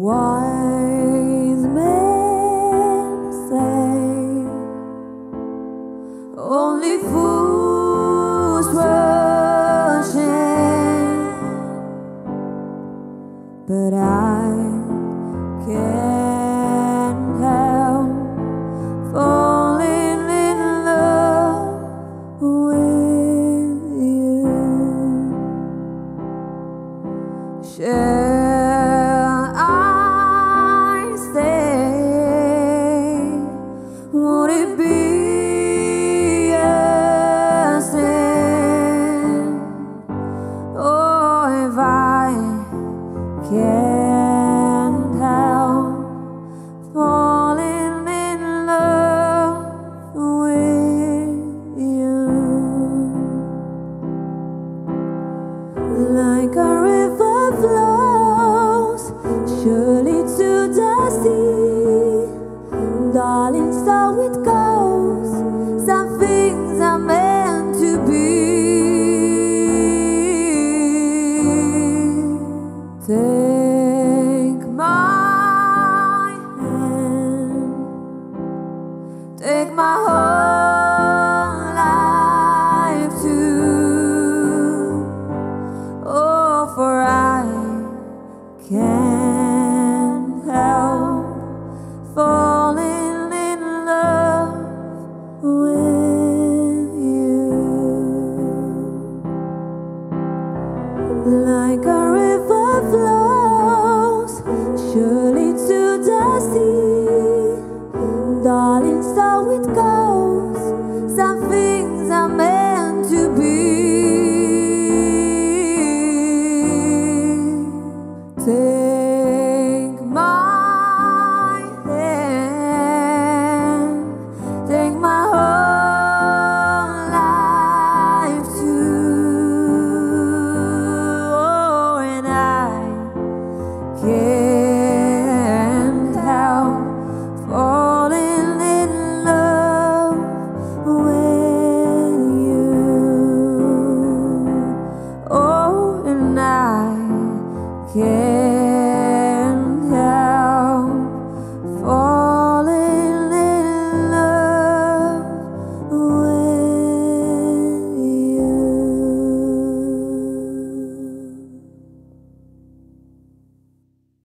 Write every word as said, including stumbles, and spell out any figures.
Wise men say only fools rush in, but I can't help falling in love with you. Shall I stay? Would it be a sin? Oh, if I can't help falling in love with you. Like a river flows surely to the sea, darling, so it goes. Some things are meant to be. Take my hand, take my whole life too. Oh, for I can't help falling in love with you. Like a river flows surely to the sea, darling, so it goes.